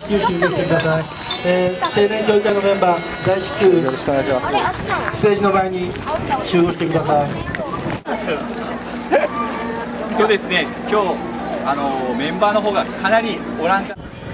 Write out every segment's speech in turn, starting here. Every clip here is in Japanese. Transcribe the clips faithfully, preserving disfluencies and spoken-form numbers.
九州に来てください。えー、青年教育会のメンバー大至急よろしくお願いします。ステージの前に集合してください。 とですね、今日あのメンバーの方がかなりおらんか。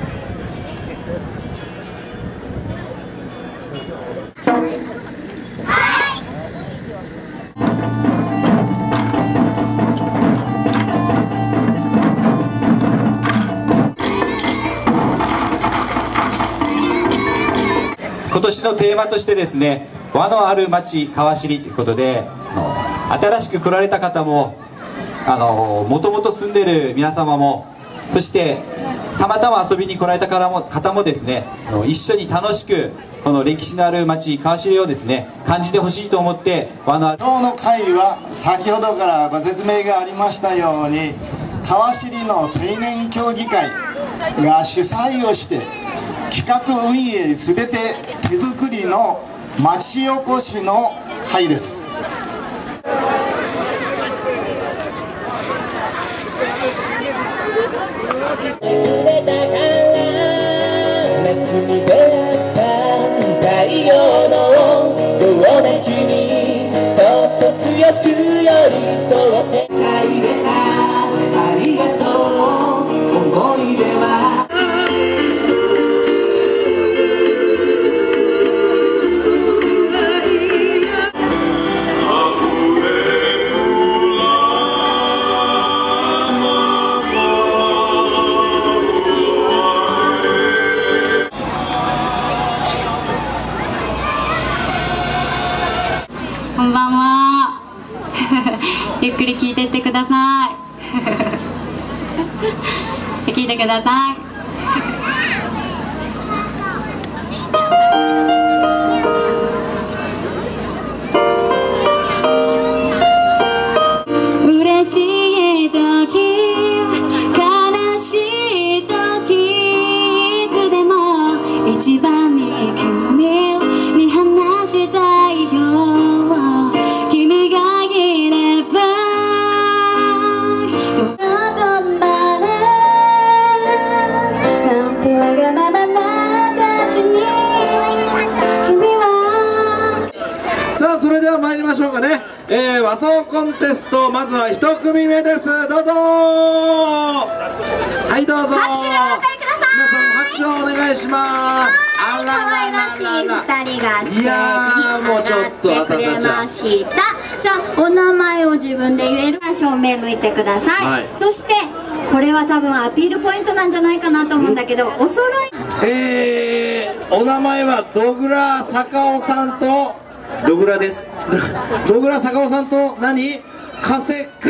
今年のテーマとしてですね、和のある町川尻ということで、新しく来られた方もあのもともと住んでる皆様も、そしてたまたま遊びに来られた方も方もですね、一緒に楽しくこの歴史のある町川尻をですね感じてほしいと思って、和の今日の会は先ほどからご説明がありましたように、川尻の青年協議会が主催をして企画運営すべて手作りの町おこしの会です。 こんばんは。ゆっくり聞いてってください。聞いてください。嬉しい時、悲しい時、いつでも一番に君に話したいよ。 さあ、それでは参りましょうかね。えー、和装コンテスト、まずは一組目です。どうぞ。はい、どうぞ。 拍手でお迎えください。 皆さんも拍手をお願いします。あららららら。 可愛らしい二人がステージにいやー、もうちょっと上がってくれました。じゃあお名前を自分で言えるか正面向いてください。はい、そしてこれは多分アピールポイントなんじゃないかなと思うんだけど、お揃い。 えー、お名前はドグラ坂尾さんと。 ドグラです。 ドグラ坂尾さんと何？加瀬。こ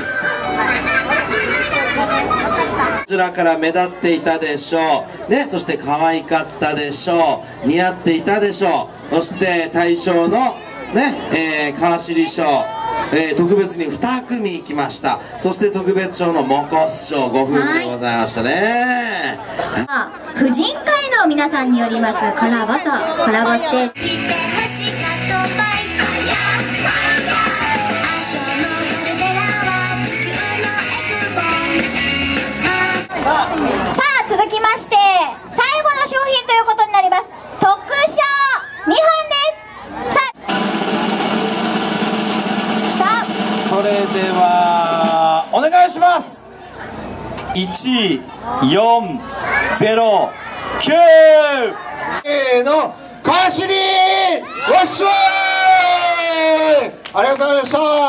ちらから目立っていたでしょう。ね、そして可愛かったでしょう。似合っていたでしょう。そして大賞のね、えー、川尻賞、えー、特別にに組来ました。そして特別賞のモコス賞ご夫婦でございましたね。 婦人会の皆さんによりますコラボとコラボステージ。さあ続きまして最後の商品ということになります。特賞にほんです。さあ来た。 それではお願いします。 いちよんゼロきゅうせーの、川尻わっしょーい。ありがとうございました。